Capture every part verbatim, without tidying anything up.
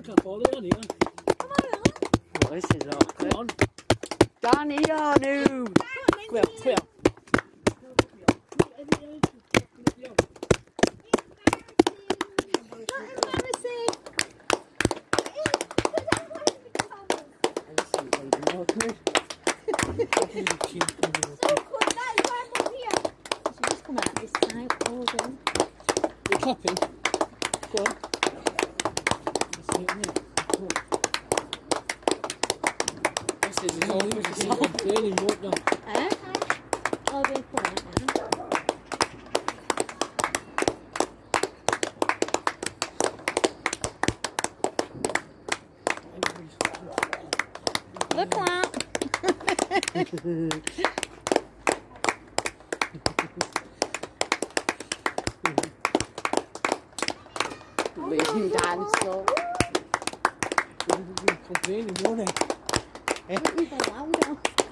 can't fall in, here. Come on. Well, this is awkward. Come on. Danny, oh no! Come here, come here. You're clapping. Go on. This is all this is all training, won't you? Eh? I'll be quiet now. Look out. Leaving dinosaur. Complaining, won't it? Even louder.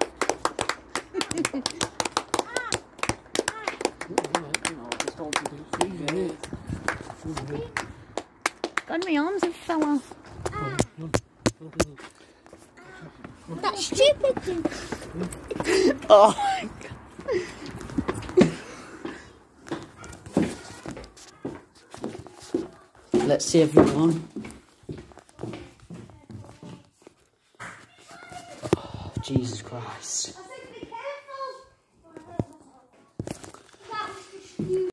God, my arms have fell off. That stupid thing. Oh my God. Let's see everyone. Oh, Jesus Christ.